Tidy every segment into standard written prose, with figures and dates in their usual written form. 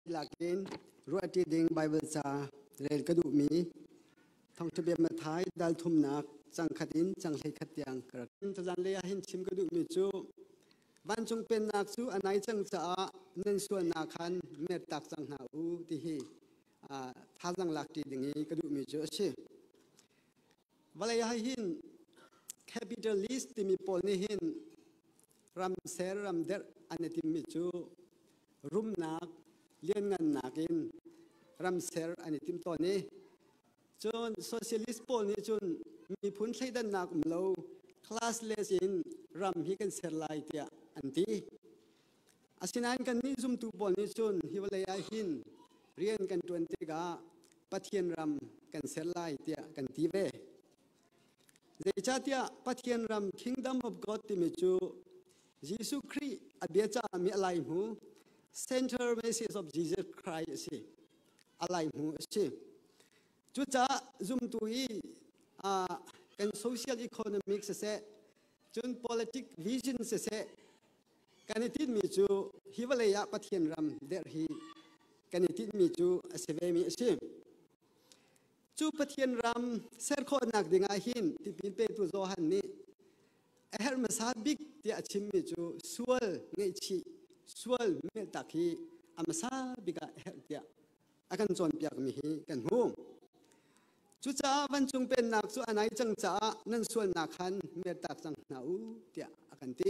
lakin ruati ding Bible cha rel kadu mi thong chebe ma thai dal thum nak chang khatin chang hlei khatiang kar jan le hin chim kadu mi chu ban chung pen nak chu anai chang cha nen suan na khan mer tak chang na u ti hi thajang lak ti ding kadu mi chu che wala ya hin capitalist ti mi pol ni hin ram ser ram der aneti mi chu rum nak lian ngan nakin ram ser anetim to ni chon socialist pol ni chun mi phun thlei dan nak lo classless in ram hi kan ser lai tia anti asinan kan ni zum tu pol ni chun hiwalaya hin rian kan 20 ga pathian ram kan ser lai tia kan ti ve zecha tia pathian ram kingdom of god ti mi chu Jesus Christ abiacha mi alai mu central message of Jesus Christ si alai mu si chu cha zum tu i kan social economic se chun politic vision se kanitin mi chu hiwalaya pathian ram der hi kanitin mi chu aseve mi si chu pathian ram ser kho nak dinga hin ti pin pe tu zo han ni her masabik ti achim mi chu sual ngai chi sual me takhi amasa biga her tia akan chon piak mi hi kan hu chu cha van chung pen nak chu anai chang cha nan sual na khan me tak chang na u tia akan ti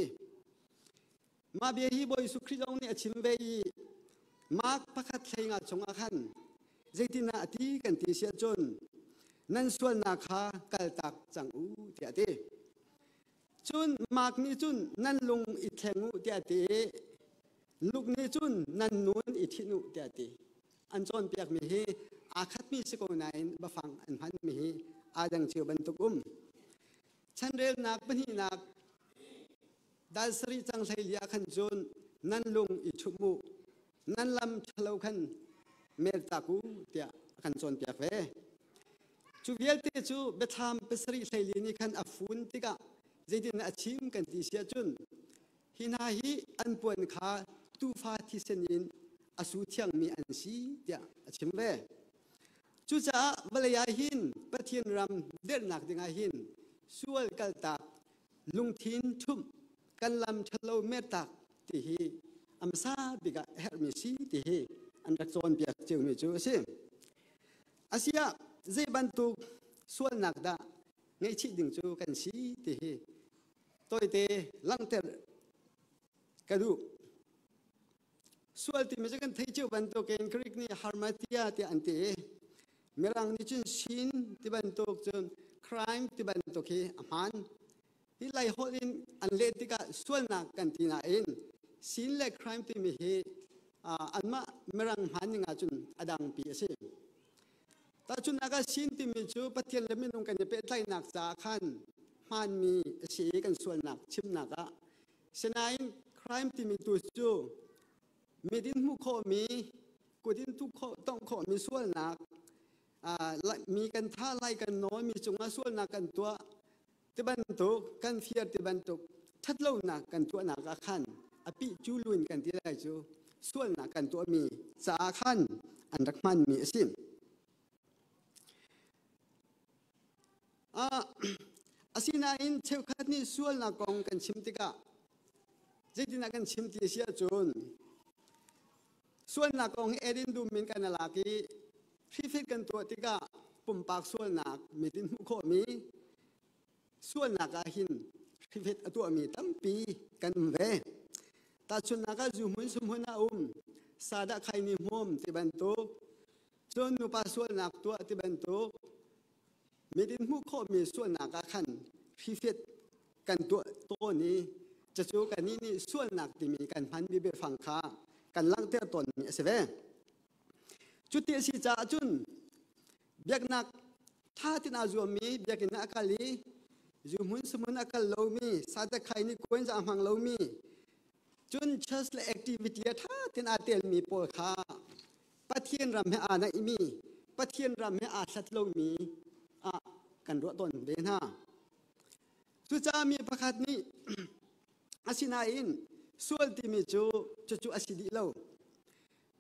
ma be hi boy su khrijong ni achim be i mak pakhat thleinga chonga khan zeitina ati kan ti sia chon nan sual na kha kal tak chang u tia ti chun mak ni chun nan lung I thengu tia ti luk ni chun nan nun I thinu tia ti an chon piak mi hi akhat mi siko nain ba phang an han mi hi adang chiu ban tukum chanrel nak bani nak dal sri chang sai lia khan chun nan lung I thumu nan lam thalo khan mer taku tia kan chon piak ve chu vial te chu betham pesri sai li ni khan afun tika zaitin achim kan ti sia chun hina hi an puan kha tu fa thi senin asu thiang mi an si tia achim ve chu cha balaya hin pathian ram der nak dinga hin sual kal tak lungthin thum kan lam thalo me tak ti hi amsa biga her mi si ti hi an rak chon biak cheu mi chu si asia zai bantu sual nak da ngai chi ding chu kan si ti hi toi te lang ter kadu sual ti me kan thei chu ban to ken krik ni harmatia ti ante merang ni chun sin ti ban to chun crime ti ban to ki aman hi lai holin an le ti ka sual na kan ti na in sin le crime ti mi hi anma merang han nga chun adang pi ase ta chun aga sin ti mi chu pathian le minung kan pe tlai nak cha khan man mi si kan sual nak chim naka senain crime ti mi tu chu midin mu kho mi kudin tu kho tong kho mi sual nak mi kan tha lai kan no mi chunga sual nak kan tua ti ban tu kan fiar ti ban tu thatlo nak kan tua nak a khan api chu luin kan ti lai chu sual nak kan tua mi cha khan an rak man mi asim asina in cheu khat ni sual na kong kan chimtika jeitina kan chimti sia chun sual na kong edin du min kan laki fit kan to tika pumpak sual na midin mu kho mi sual na ka hin fit atu mi tampi kan ve ta chun na ka zu mun sum hona sada khaini mom ti ban to chon nu pa sual na to ti ban to midin mu kho mi sual na ka khan fit kan to niจะจูกันนี่ส่วนหนักที่มีการพันบิเบฟังค้ากันลังเตอตนมีเสวจุดที่สิจ่าจุนเบียกนักท่าที่น่าจวมีเบียกนักกะลีจูมุนสมุนอักลาวมีสัตย์ใครนี่ควรจะหังลาวมีจุนเชิสเลแอคทิวิตี้ท่าที่น่าเตลมีโปลค้าปัทเทียนรำให้อาณาอิมีปัทเทียนรำให้อาสัตลาวมีกันรัวตนเบนฮะจุจ่ามีประคัดนี้asinain sual ti mi chu chu asidi lo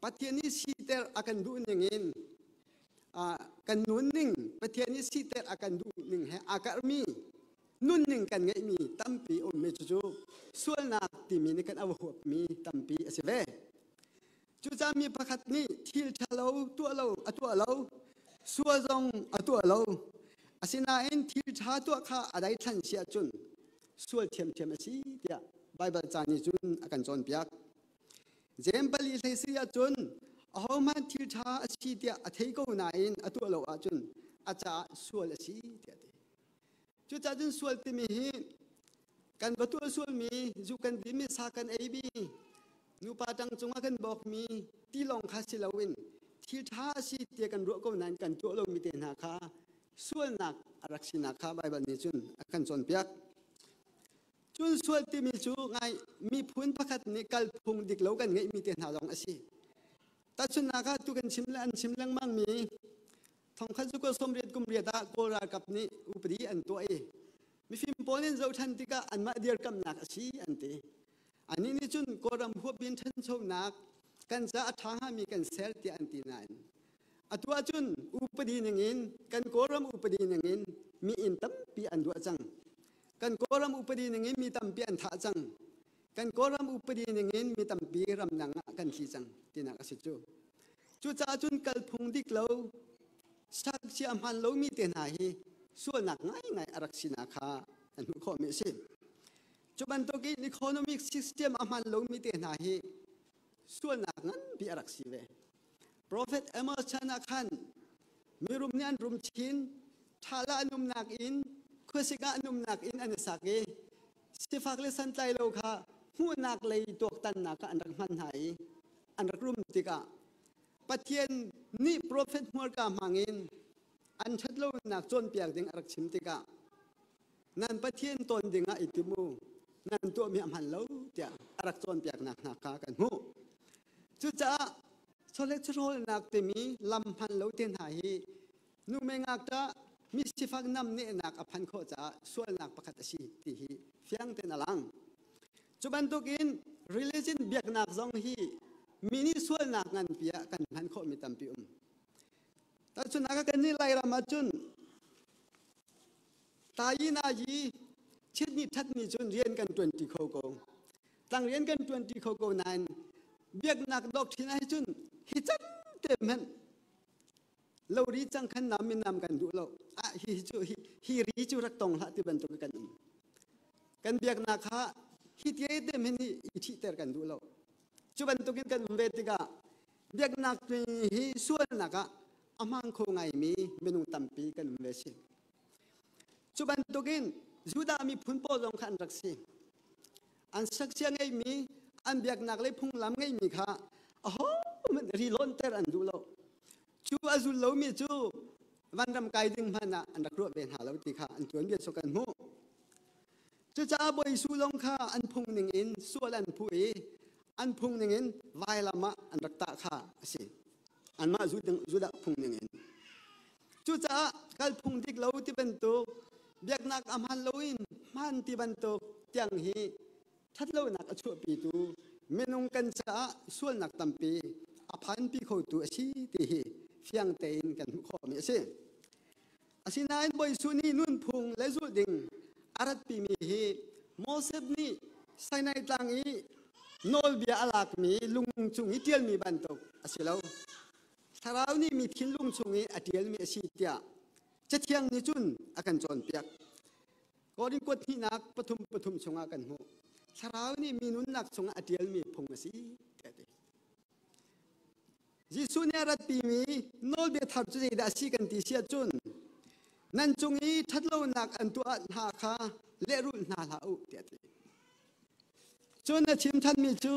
ประเทศนี้สิเตอร์อากันดูหนึ่งอินกันนุ่นหนึ่งประเทศนี้สิเตอร์อากันดูหนึ่งให้อากาศมีนุ่นหนึ่งกันไงมีตั้มปีอมเมจูส่วนนักที่มีในกันเอาหัวมีตั้มปีเสเวจูจะมีประคัตนี้ที่ชะเราตัวเราส่วนจงตัวเราอาศินาเอ็นที่ชาตัวข้าอะไรทันเสียจุนส่วนเทียมสิเดียไบเบิลจานิจุนอากันจนเปียกเจมบลีเสียจุนเอามาที่ชาสิเดียเทโกนาเอ็นตัวเราจุนอาจารย์ส่วนสิเดียจูจะจุนส่วนที่มีกันประตูส่วนมีจูกันที่มีสักกันเอบีนูปาจังจงอากันบอกมีที่ลงคาสิลาวินที่ท้าสิเตียกันรัวก็นั้นกันตัวเรามีเตนาคาส่วนนักรักษณะคาไบเบิลนี้จุนอากันจนเปียกจุนส่วนที่มีจูไงมีพื้นประคัตนี้กัลพงดิกเล่ากันไงมีเตนาลองอาศิแต่จุนนักตุกันชิมลังมั่งมีทองขันสุกสมเรียดกุมเรียดาโกรากับนี้อุปดีอันตัวมีฟิล์มโปนินเจ้าทันติกาอันมาเดียร์กำนักอาศิอันตีอันนี้นี่จุนโกรำหัวบินทันโชนักกันจะอัฐามีกันเซลที่อันตีนันอัตัวจุนอุปดีหนึ่งอินกันโกรำอุปดีหนึ่งอินมีอินตั้มปีอันดัวจังกันโกรำอุปดีหนึ่งอินมีตั้มปีอันท่าจังกันโกรำอุปดีหนึ่งอินมีตั้มปีรำนังกันขี้จังที่นักสิจูจูจ้าจุนกัลพงดิกเลาสักเสียมันเลามีเตนหายส่วนหนักง่ายอรักษณะคาอันข้อไม่ใช่จุบันตัวกี้อีโคโนมิกซิสเต็มอามันลงมีเตนหาฮีส่วนหนักนั้นพิอารักษีเว Prophet Amos ชนะขันมีรุมเนียนรุมชินทาลานุมนักอินคุสิกานุมนักอินอันสักเกสิฟักเลสันไตโลคาหูนักเลยตัวตันนักอันรักมันหายอันรักรุมติกาปัจเจียนนี่ Prophet มัวกามังอินอันชัดโลนักจนเปียกดิ่งอรักชิมติกานั่นปัจเจียนตนดิ่งอิติมูนั่นตัวมีอมันเลวเจ้ารักจนเปียกนักกากันหูจุจ้าโซเลตโรลนักเตมีลำพันเลวเตียนหายนูเมงักจ้ามีสิฟักน้ำเนนักอภันโคจ้าส่วนนักประคัตสีตีฮีเฟียงเตนลังจุบันตุกิน religion เบียกนักจงฮีมินิส่วนนักงานเปียกันพันโคมีตัมปิแต่จุนักกันนี่ไล่รามาจุนตายนายีชิดนี้ทัดนี้จนเรียนกัน20เขาโกตั้งเรียนกัน20เขาโกนั้นเบียกนักดอกที่ไหนจนฮิจันเต็มมันเรารีจังขันน้ำมีน้ำกันดูเราฮิรีจูรักตองละที่บรรทุกกันกันเบียกนักฮะฮิเทียเต็มมันอิทิเตอร์กันดูเราจุบันตุกินกันเวติกาเบียกนักฮิส่วนนักอะอามังคงไงมีเมนูตัมปีกันเวสิจุบันตุกินจุดามีพุ่นโปลงขันรักษีอันสักเชียงไงมีอันเบียกนักเลยพุ่งลำไงมีค่ะโอ้โหมันรีลอนเตอร์อันดูเราจูอาจุลเรามีจูวันรำไกดึงพันนะอันรักรัวเป็นหาเราตีค่ะอันจวนเบียดสกันหูจูจ้าบอยสูลงค่ะอันพุ่งหนึ่งอินส่วนอันผู้อันพุ่งหนึ่งอินวายละมะอันรักตาค่ะสิอันมาจุดพุ่งหนึ่งอินจูจ้ากัลพุ่งดิกเราที่เป็นตัวเบียกนักอามันลอยมันที่บรรทุกเตียงฮีทัดเลวนักชั่วปีตูเมนุงกันจะส่วนนักตั้มปีอภันปีเขาตัวชีตีฮีเฟียงเตนกันข้อมีสิอาศินายบอยสุนีนุ่นพุงและจุดดิ่งอารัตปีมีฮีโมเสบนี้ใส่ในตังอีโนลเบียอลักมีลุงจุงอีเตียลมีบรรทุกอาศิเลวสาราวนี้มีทิ้งลุงจุงอีอเตียลมีอาศิเตียจะเที่ยงนิจุนอากันจนเปียกก็ดิ้งกดที่นักปฐุมชงอากันหูสาราวนี่มีนุนนักชงอาเดียลมีพงสีเด็ดยิสุเนี่ยรัตปีมีโนเบียทับจุดได้สิกันที่เสียจุนนั่นจงอีทัดโลนักอันตัวนาคาเลรุนนาลาอุเด็ดจุนน่ะชิมท่านมีจู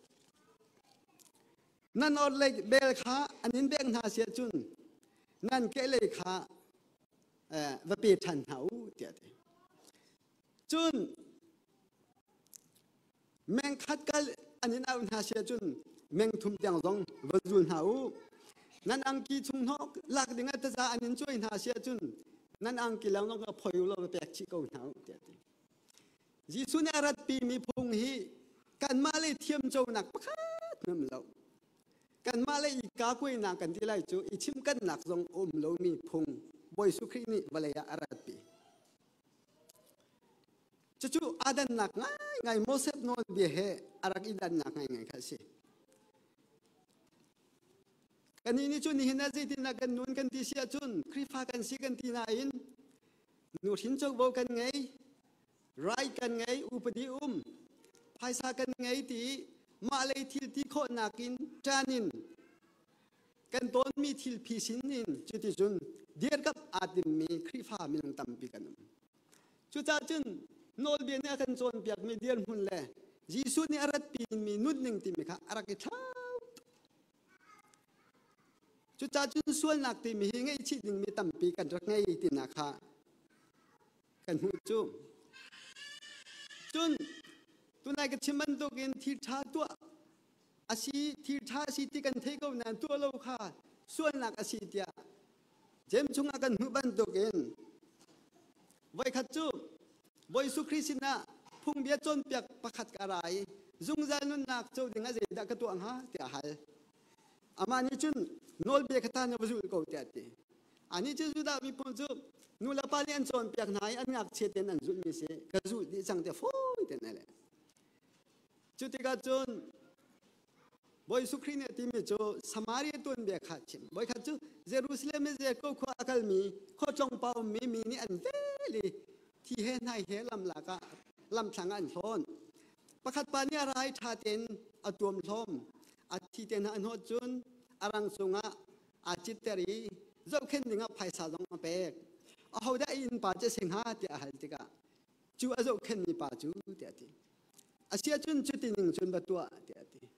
นั่นอดเล็กเบลคาอันนี้เบงนาเสียจุนนั่นเกเลคาวปีทันเขาเดียดจุนแมงคัดกันอันนี้เอาหน้าเสียจุนแมงทุ่มเตียงซองวจุนเขานั่นอังกีชุงนกหลักดึงอัตตาอันนี้ช่วยหน้าเสียจุนนั่นอังกีแล้วน้องก็พอยเราไปแบกชิโก้เขาเดียดยิสุนอารัตปีมีพงฮีกันมาเลยเทียมโจนักประคัดนั่นเรากันมาเลยอีกากุยนากันที่ไรจูอีชิมกันหนักทรงโลมีพุงบอยสุครีนี่บาเลยอารัดปีจูอาดันหนักไงโมเสสนอนเบียเหอารักอีดันหนักไงค่ะสิกันนี้จูนี่เห็นอะไรที่นักกันนูนกันที่เสียจุนคริฟ้ากันสิกันที่ไหนนูหินจกโบกันไงไรกันไงอุปดิภายสากันไงที่มาเลยทิลที่โคนักินจานินกันต้นมีทิลพิสินินจุดที่จุนเดียร์กับอาดิมมีคริฟ้ามีน้องตั้มปีกันจุดจ้าจุนโนลเบียเนี่ยกันโจนเปียกมีเดียร์หุ่นเล่ยิสุนี่อารัดปีนมีนุดหนึ่งที่มีค่ะอารักเท้าจุดจ้าจุนส่วนหนักที่มีไงชิดหนึ่งมีตั้มปีกันรักไงที่นักค่ะกันหูจุจุนตัวนายก็ชิมันตัวกินทีชาตัวอาชีทีชาสิที่กันเทกเอานั่นตัวเราค่ะส่วนหนักอาชีเดียเจมชงอากันหุบันตัวกินไว้ขัดจูไว้สุคริสินะพุ่งเบียจนเปียกประคัดกระไรจุงใจนุ่นนักเจ้าดึงอาเจดักกระตัวหาเตียหัลอามานี่จุนโนลเบียกท่านวจุลกูเตียตีอันนี้จุดดามีปุ่นจูนูลาปาลีอันจนเปียกไหนอันนักเชตนันจุลมีเสกระจุดิจังเตียฟูเตียนั่นแหละจุดที่กาจนบอยสุครีเนี่ยที่มีจูสมารีตุนเบียขัดชิมบอยขัดจูเยรูซาเล็มเจก็ขวากลมีข้อจงเป้ามีนี่อันเวลีที่เห็นให้เห็นลำหลักลำสังอันโซนประคัดปานี่อะไรชาเต็นอตัวมทมอาทิเต็นอันหัวจุนอารังสุงะอาจิตเตรีเจ้าเข็นหนึ่งภัยสาดงอเปกเอาได้ยินป่าจะสิงหาเตียหัลติกาจูอาเจ้าเข็นมีป่าจูเตียติอาเซียจุนจุดที่หนึ่งจุนประตัวเตียติ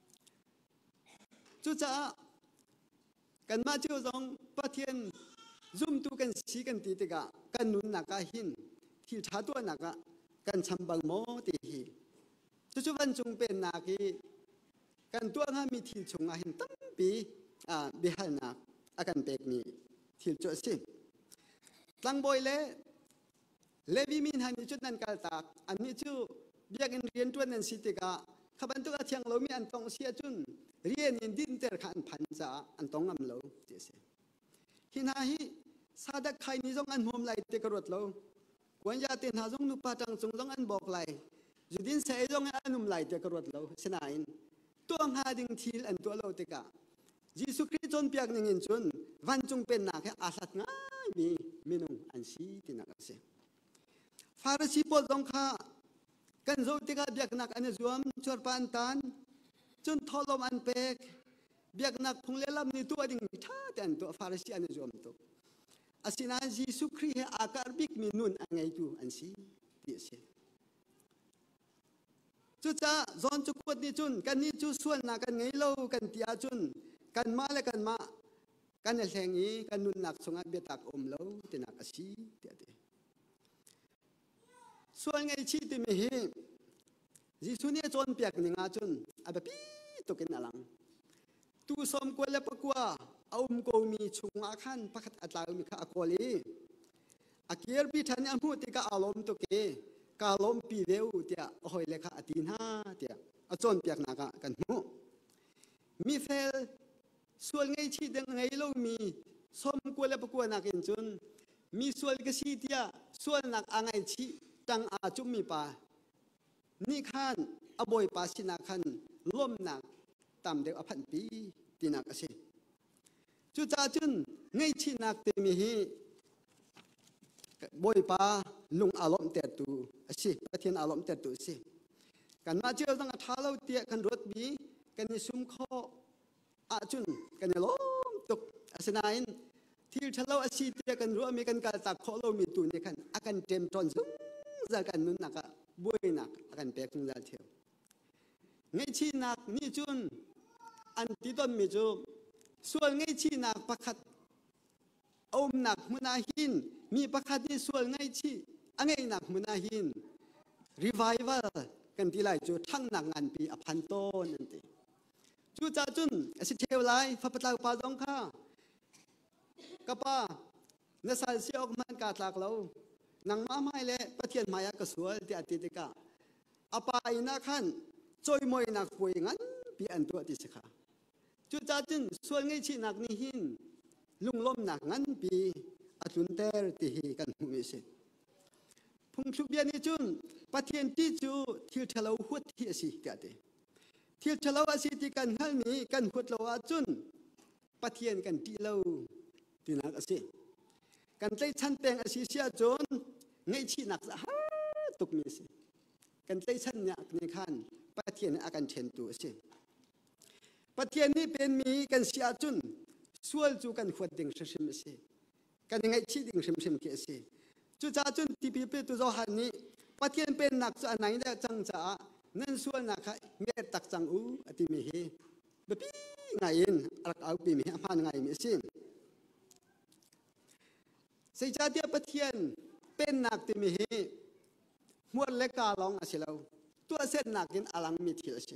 จุดจ้ากันมาจูจงปะเทียนซุ่มตูกันสีกันตีติกากันนุนนักหินที่ชาตัวนักกันชำบังโมตีหีจุดวันจงเป็นนักกันตัวงามีที่ชงหินตั้มปีบิฮัลนักอากันเปกมีที่จุดสิตั้งบ่อยเลวิมินหันจุดนั้นกัลตักอันนี้จูเบียกันเรียนตัวนั้นสิติกาขับันตุกเทียงเรามีอันตองเสียจุนเรียนอินดินเตอร์ขันพันจ่าอันตองอัมเราเจสหินาฮีซาดักไข่นิจงอันมุมไหลเตกรวดเรากวนยาเตนหาจงนุปาจังจงอันบอกไหลจุดินเสยจงอันมุมไหลเตกรวดเราเสนาอินตัวหาดิ่งทีลอันตัวเราเตกายิสุคริสต์จนเปียกหนึ่งอินจุนวันจงเป็นนักแค่อาสัตง่ายมีนุ่งอันสีที่นักเสฟาริสีปอดจงข้ากันโจติกาเบียกนักอันจวมชวร์ปันตันจนทอลมอันเป็กเบียกนักพงเลลำนี่ตัวดิ่งท่าแต่ตัวฟาริสีอันจวมตัวอาศินายิสุคริสต์อาการบิกมีนุนอันไงตัวอันสีเดียเสจุดจ้าจอนจุกวดนี่จุนกันนี่จุส่วนนักกันไงเล่ากันที่อาจุนกันมาและกันมากันแหงนี้กันนุนนักสงฆ์เบียตักเล่าที่นักอาศีเดียดส่วนไงชีติมีหิยิสุเนี่ยจนเปียกหนึ่งอาจุนอาแบบปีตุกินอะไรตูสมกวลปะกัวเอากูมีชุงอาคันพักอัตลามีข้าอกวลีอาเกียร์ปีทันยามุติกาอารมณ์ตุกกาลมปีเดียวเตียโอ้ยเลขาอตินหาเตียอาจนเปียกนักกันหูมีเฟลส่วนไงชีดังไงเรามีสมกวลปะกัวนักอินจุนมีส่วนกษีเตียส่วนนักอ่างไอชีจังอาจุมีป่านี่ขันอบอยป่าสินาขันล้มหนักตามเด็กพันปีตีนักสิจุดจ้าจุนไงชีนักเตมีฮีบอยป่าลุงอารมณ์เตตูสิประเทศอารมณ์เตตูสิกันมาเจอตั้งท้าเราเตียกันรถบีกันในซุ้มข้ออาจุนกันในล้มตกสนายที่ทะเลาะสิเตียกันรู้มีกันการตักข้อเรามีตุนในขันอากันเต็มตอนซุ้มzakan nun naka buay nak akan pekung dal theo ngay chi nak ni chun an titon mi chu sual ngay chi nak pakhat nak munahin mi pakhat ni sual ngay chi angay nak munahin revival kan tilai chu thang nak ngan pi aphan ton anti chu cha chun asi theo lai fa patlaw pa dong kha kapa nasal siok man ka tlak lo nang mamay le pathian maya kasual ti atitika apa ina khan choi moi nak pui ngan pi an tu ti sikha จุดจ้าจุนส่วนไงชีนักนี่หินลุงล้มหนักงั้นปีอจุนเตอร์ตีกันหูมิสิพงชุบเบียนี่จุนปะเทียนที่จูที่เฉลาหัวที่สิกันเดที่เฉลาสิที่กันฮัลมีกันหัวเราจุนปะเทียนกันที่เราที่นักสิกันใจชันเตงสิเสียจนไงชีนักฮะตุกมิสิกันใจชันเนี่ยนี่ขันปะเทียนอาการเชนตัวสิปะเทียนนี่เป็นมีกันเสียจุนส่วนจูกันหัวดิ่งชิมสิกันไงชีดิ่งชิมเกสิจูจ้าจุนที่ปีเป็นตัวหันนี้ปะเทียนเป็นนักจะไหนได้จังจ้านั่นส่วนนักเงยตักจังอูอติมีเฮแบบไงอินรักเอาปีมีผ่านไงมิสิเสียจ้าเดียปะเทียนเป็นนักติมีเฮมวดเล็กกาลองอาศัยเราตัวเส้นนักกินอลังมีทีละสิ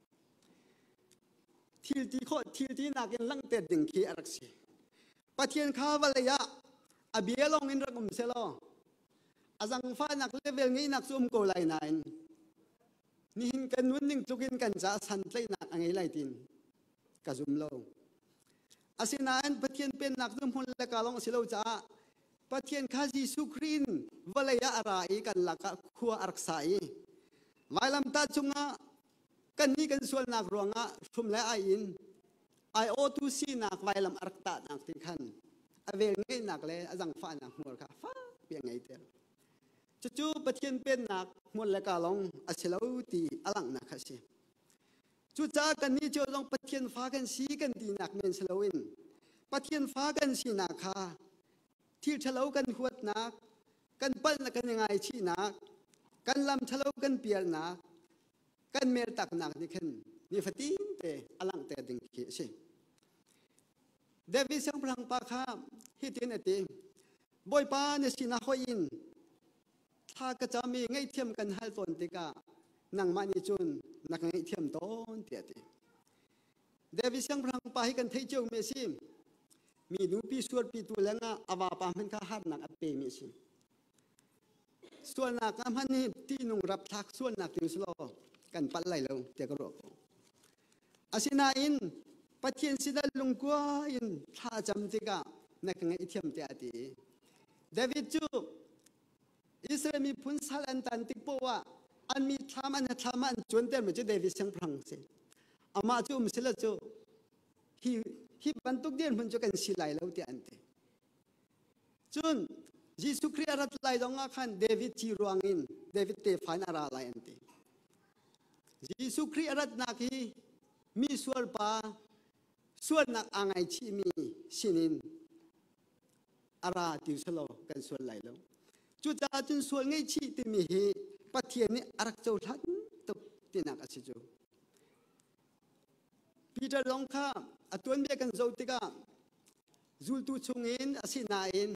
ทีที่โคทีที่นักกินลังเตดดิ่งขี้อรักสิปะเทียนข้าวเลยะอเบียลงอินรักเสลออาจังฟ้านักเลเวลงี้นักซุ่มโกไลนายนี่หินกันนุ่นนิ่งทุกินกันจ้าสันไลนักอะไรไลตินกะซุ่มโลอาศินานปะเทียนเป็นนักซุ่มหุ่นเล็กกาลองสิโลจ้าปะเทียนข้าจีสุครินวเลยะอะไรกันลักขัวอักษายไว้ลำตาจุงะกันนี่กันส่วนนักรวงะชุมและไออินไอโอทูซีนักไว้ลำอักตานักที่ขันอเวงไงนักเลยอาจังฟ้านักมัวค่ะฟ้าเปียงไงเตอจู่ปะเทียนเป็นนักมวลและกาลองอาเชลาตีอลังนักค่ะสิจู่จ้ากันนี่จะลองปะเทียนฟ้ากันสีกันตีนักเมนเชลาวินปะเทียนฟ้ากันสีนักค่ะที่เฉลากันหัวนักกันปั้นกันยังไงชีนักกันลำเฉลากันเปียนักกันเมรตักนักนี่ขึ้นนี่ฟตินเตอลังเตดึงเขียสิเดวิสังพลังปากข้ามฮิตินเอติบอยป้าเนี่ยสินาหอินถ้าก็จะมีไงเทียมกันให้ตนติกานังมานิจุนนักไงเทียมต้นเตียติเดวิสังพลังปาให้กันเทเจียวเมซิมมีดูปีส่วนปีตัวแล้วงะอวาปามันข้าหัดนักอเปมิสิส่วนนักอามันนี่ที่นุ่งรับทักส่วนนักติวสโลกันปัลไลเราเตียกรอกอาศินาอินปัจเจียนสิดาลุงกัวอินท่าจำติกานักไงเทียมเตียติเดวิดจูอิสราเอลมีพุนสัลอันตันติกปัวอันมีทามันจวนเต็มจะเดวิดสังพลังเสอามาจูมสิละจูฮิบันทุกเดือนมันจะกันสิไลแล้วที่อันเตจุนยิสุคริอารัตไลดงอาคันเดวิดจีรวงอินเดวิดเตฟานอาราไลอันเตยิสุคริอารัตนักฮีมีส่วนปาส่วนนักอ่างไอชีมีสินินอาราติวสโลกันส่วนไลแล้วจุดจ้าจุนส่วนไงชีติมีฮีปะเทียนนี่อารักเจ้าทันตบตินักอาศิจูพีเตอร์ลงข้าอตัวนี้กันโจติกาจูลตุชงอินอาศินาอิน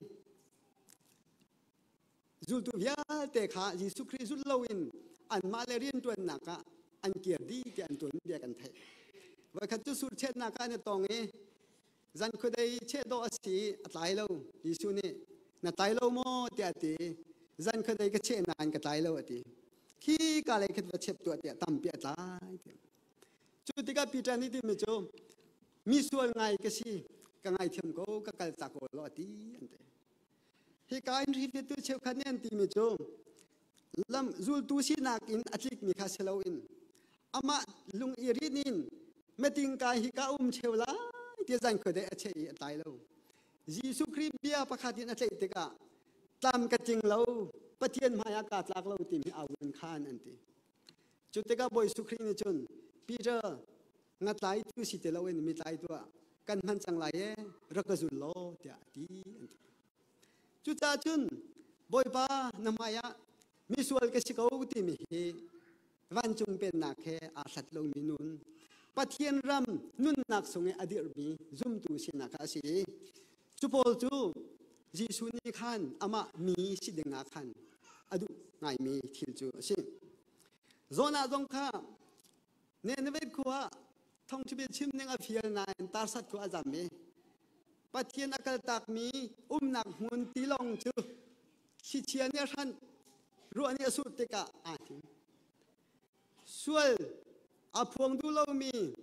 จูลตุวิอาเตขายิสุคริสุลโลอินอันมาเลเรียนตัวนักอันเกียรดีที่อันตัวนี้กันเทว่าขัดจุสุดเช่นนักเนี่ยตรงนี้จันคุได้เช่ดอสีตายแล้วยิสุนี่น่ะตายแล้วโมเตียตีจันคุได้ก็เช่นานก็ตายแล้วตีขี้กาเลยคิดว่าเช็ดตัวเตียตั้มเปียตายจุดที่กับปีจันนี่ที่มิโจมีส่วนไงก็สิกังไงเทียมก็กัลตะโกลอตีอันเดฮิการรีฟิตุเชฟขันยันที่มิโจลำจูลตุสินักอินอัจฉริมีข้าเชลวินอามาลุงอิรินินเมติงกายฮิกาเชลลาที่จันก็ได้อัจฉริตายแล้วยิสุคริเบียประคาตินอัจฉริติกาตามกระจิงเราปะเทียนมายากาศลักเราติมีอาวุธขานอันที่จุดที่กับบอยสุครินิจนปีเจองัดไล่ตัวสิเตลวินมีไล่ตัวกันมันจังไล่รักจุลโลเดียดีจุดจ้าจุนบอยป้านำมายามีส่วนกสิกาวติมีวันจุงเป็นนักแค่อาสัตลงมีนุนปะเทียนรำนุนนักสงอดีรบีจุมตุสินักอาศิจุโพลจูจิสุนิขันอามามีสิเดงอาขันอดุไงมีทิลจูสิโซนาจงข้าเนนเวดขัวท่องชีวิตชิมเนงอภิยนายตาสัตว์ขัวจำมีปัจเจียนอากาศตักมีหนักหุ่นตีลงจูชิเชียนเนี่ยท่านรู้อันนี้สุดที่กะอาทิส่วนอาพวงดูเรามี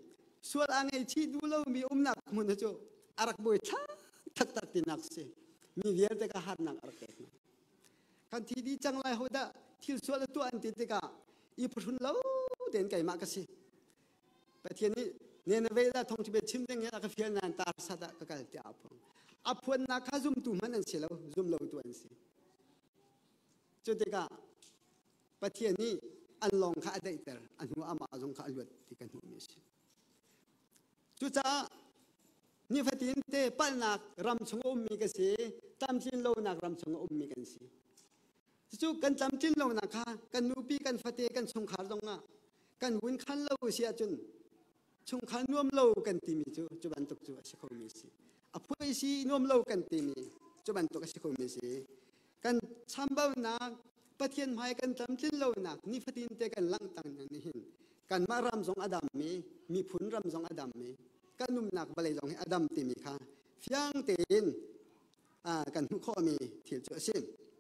ส่วนอังไอชีดูเรามีนักมันจะอารักบอยทักตินักสิมีเวียร์เด็กหานักอารักเด็กกันที่ดีจังไรหัวดาที่ส่วนตัวอันติดกันอีพรุ่นเราเดินไก่มากสิประเทศนี้เนี่ยในเวลาท่องที่เป็นชิมเด้งเนี่ยก็เฟียนันตาสัตว์ก็กลายเป็นอาพวนนักข้าซุ่มตุ่มนั่นสิเราซุ่มเราตัวนั้นสิจุดเด็กประเทศนี้อันลงข้าได้แต่อันหัวอามาจงข้าลวดที่กันหัวมีสิจุดจ้านี่ฟัดยินเตปั้นนักรำชงมีกันสิตามจินเรานักรำชงมีกันสิจู่กันตามจินเรานักข้ากันนูปีกันฟัดเตกันชงขาลงอ่ะกันวุ่นขันเราเสียจนชงขันนวมเรากันตีมีจู่บันตุกจู่สิเขามีสิอภัยสินวมเรากันตีมีจู่บันตุกสิเขามีสิกันซ้ำบ่าวนักประเทศไทยกันตามจินเรานักนี่ฟัดยินเตกันลังตังนั่นนี่กันมารำสงอดัมมีผุนรำสงอดัมกันนุ่มนักบาลีสงอดัมตีมีค่ะเฟียงเต็นกันทุกข้อมีที่จะสิ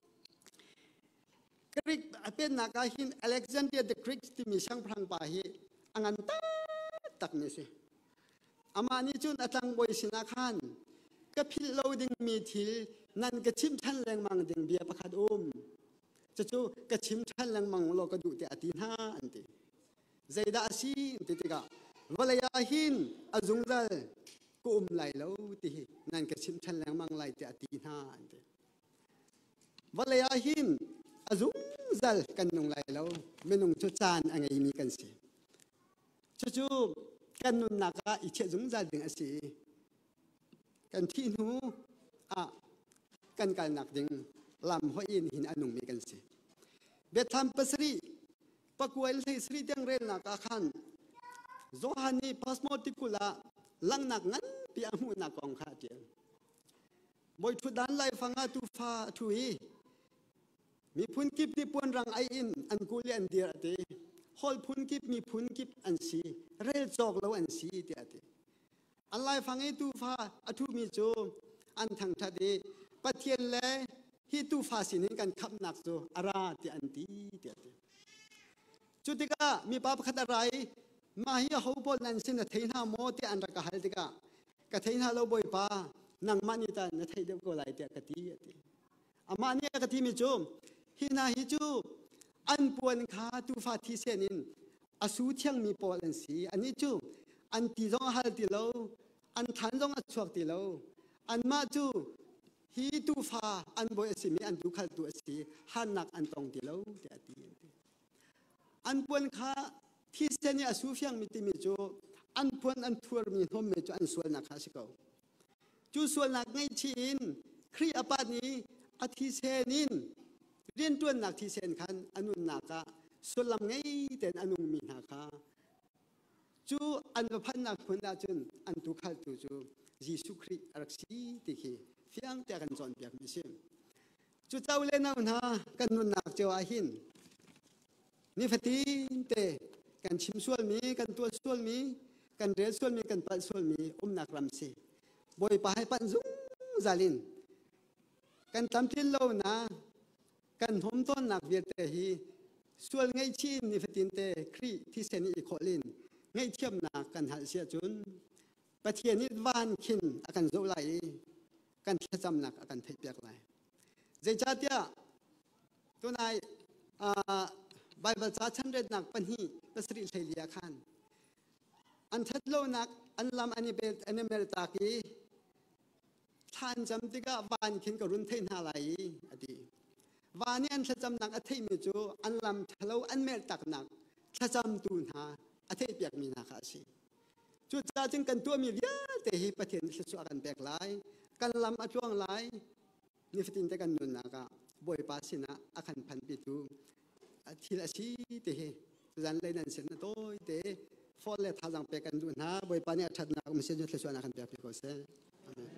กรีกเป็นนักหินอเล็กซานเดรียเดอะกรีกที่มีช่างพลังป่าฮีอังอันตักนี่สิอามานี่จุนอัตังบอยสินาขันก็พิลโลดิงมีทิลนั่นก็ชิมชันแรงมังดิงเบียประคัดจู่ก็ชิมชันแรงมังโลกดูที่อตินาอันตีใจดาซีติดกะวลายาหินอจุงจัลกุมไหลแล้วตีนั่นก็ชิมชันแรงมังไหลที่อตินาอันตีวลายาหินอจุงจัลกันนุ่งไหลแล้วไม่นุ่งชุดจานอะไรมีกันสิจู่กันนุ่งนักอิเชจุงจัลดึงสิกันที่หูกันนักดึงลำหัวอินหินอนุ่งมีกันสิเบทัมปัสรีปักวันที่สรีดังเรนนักอาคันโซฮันีพาสโมติคุลาลังนักงั้นปีอามุนักองข้าเจียงบอยทุดันไลฟังอาตุฟ้าทุยมีพุนกิบที่ปวนรังไออินอันกุลีอันเดียร์ตีฮอลพุนกิบมีพุนกิบอันสีเรลจอกแล้วอันสีเดียร์ตีอันไลฟังไอตุฟ้าอทุมีโจอันทางทัดีปะเทียนเลยฮิตุฟ้าสินิกันขับนักโจอาราตีอันตีเดียร์ตีจุดที่ก็มีป้าขัดอะไรมาเฮียเขาบอกนั่นสินะเทียนหาโมที่อันรักหัลติกะก็เทียนหาเราบ่อยป้านังมันนี่ตาเนี่ยเทียนเดียวก็ไหลเดียกตีอามาเนี่ยกตีมีจูฮินาฮิจูอันปวนขาตูฟาทีเซนินอาสูเทียงมีปอลันสีอันนี้จูอันตีจงหัลติโลอันทันจงอัดชวกติโลอันมาจูฮิตูฟาอันบ่อยสิมีอันดูขัลตัวสีหันนักอันตรงติโลเดียตีอันปวนขาที่เซนีอาสูเฟียงมิติมิจูอันปวนอันทัวร์มีหอมมิจูอันส่วนนักข้าศึกจูส่วนนักไงชินครีอปานี้อาทิเซนินเรียนตัวนักที่เซนขันอนุนักส่วนลำไงแต่อนุมีนักจูอันพันนักคนละจนอันตุขัลตุจูยิสุคริรักษีติขีเฟียงแต่กันจอนเปียกมิซิมจูเจ้าเล่นเอาหน้ากันนุนักเจ้าอาหินนี่ฟัดตินเตกันชิมส่วนมีกันตัวส่วนมีกันเดือดส่วนมีกันปัดส่วนมีนักรำสีบอยไปให้ปันซุงซาลินกันทำที่เรานะกันหอมต้นนักเวียดเตฮีส่วนไงชีนนี่ฟัดตินเตครีที่เซนีอีโคลินไงเทียมนักกันหัดเสียจุนประเทศนี้วานขินอากันโจไหลกันเทียจำนักอากันเทียบเปียกไหลใจจัดเดียตัวนายไบเบิลจ้าฉันเรียนนักปัญหีภาษาอิสราเอลขันอันทัดโลนักอันลำอันนี้เป็นอันนี้เมริตากีท่านจำติกาวานขินกับรุ่นเทนฮาไลอดีวานนี้อันทัดจำนักอัฐิมิจูอันลำทะเลอันเมริตากนักทัดจำตูนหาอัฐิเปียกมีนาคาสิจุดจ้าจึงกันตัวมีเยอะแต่ฮีประเทศที่สุกันแบกไลกันลำอัดช่วงไลนี่ฟิตินแต่กันนุนนักบ่อยภาษินะอาคันพันปิตูที่ละชีเตะจันเลยนั่นเสนโต้เตะฟอลเลท่าจังเปกันดูนะบ่อยปานเนี่ยชัดนักไม่ใช่จุดเลี้ยงนักกันเปียกเปียกก็เสีย